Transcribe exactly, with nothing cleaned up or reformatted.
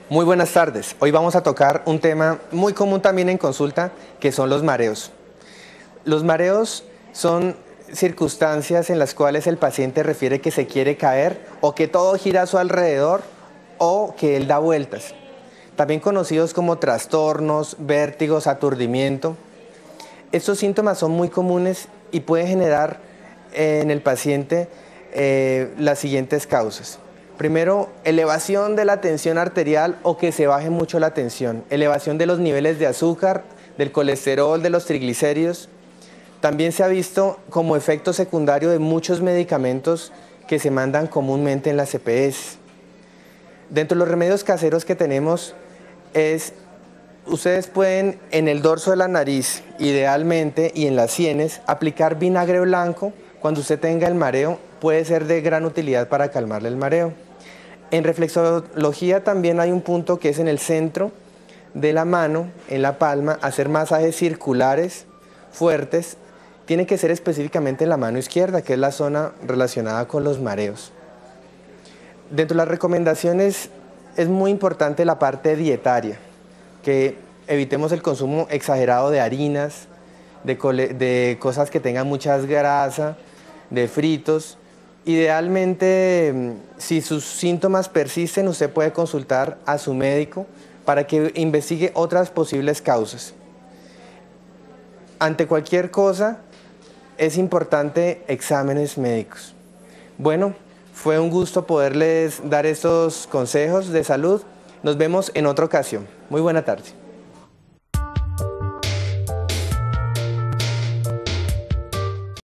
Muy buenas tardes. Hoy vamos a tocar un tema muy común también en consulta, que son los mareos. Los mareos son circunstancias en las cuales el paciente refiere que se quiere caer o que todo gira a su alrededor o que él da vueltas. También conocidos como trastornos, vértigos, aturdimiento. Estos síntomas son muy comunes y pueden generar eh, en el paciente eh, las siguientes causas. Primero, elevación de la tensión arterial o que se baje mucho la tensión, elevación de los niveles de azúcar, del colesterol, de los triglicéridos. También se ha visto como efecto secundario de muchos medicamentos que se mandan comúnmente en las E P S. Dentro de los remedios caseros que tenemos es, ustedes pueden en el dorso de la nariz, idealmente, y en las sienes, aplicar vinagre blanco cuando usted tenga el mareo. Puede ser de gran utilidad para calmarle el mareo. En reflexología también hay un punto que es en el centro de la mano, en la palma, hacer masajes circulares fuertes. Tiene que ser específicamente en la mano izquierda, que es la zona relacionada con los mareos. Dentro de las recomendaciones es muy importante la parte dietaria, que evitemos el consumo exagerado de harinas, de, de cosas que tengan mucha grasa, de fritos. Idealmente, si sus síntomas persisten, usted puede consultar a su médico para que investigue otras posibles causas. Ante cualquier cosa, es importante exámenes médicos. Bueno, fue un gusto poderles dar estos consejos de salud. Nos vemos en otra ocasión. Muy buena tarde.